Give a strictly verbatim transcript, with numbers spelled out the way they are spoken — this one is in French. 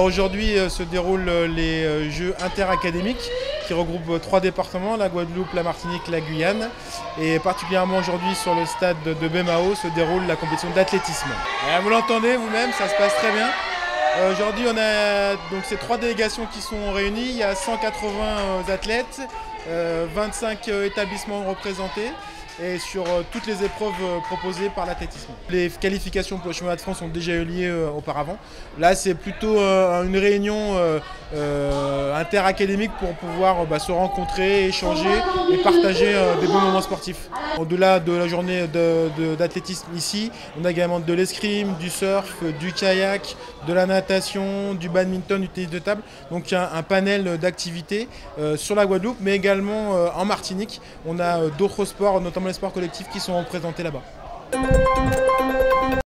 Alors aujourd'hui se déroulent les Jeux interacadémiques qui regroupent trois départements, la Guadeloupe, la Martinique, la Guyane. Et particulièrement aujourd'hui sur le stade de Baie-Mahault se déroule la compétition d'athlétisme. Vous l'entendez vous-même, ça se passe très bien. Aujourd'hui on a donc ces trois délégations qui sont réunies, il y a cent quatre-vingts athlètes, vingt-cinq établissements représentés et sur toutes les épreuves proposées par l'athlétisme. Les qualifications pour le championnat de France ont déjà eu lieu auparavant. Là c'est plutôt une réunion interacadémique pour pouvoir bah, se rencontrer, échanger et partager des bons moments sportifs. Au-delà de la journée d'athlétisme de, de, ici, on a également de l'escrime, du surf, du kayak, de la natation, du badminton, du tennis de table. Donc il y a un, un panel d'activités euh, sur la Guadeloupe, mais également euh, en Martinique. On a euh, d'autres sports, notamment les sports collectifs, qui sont représentés là-bas.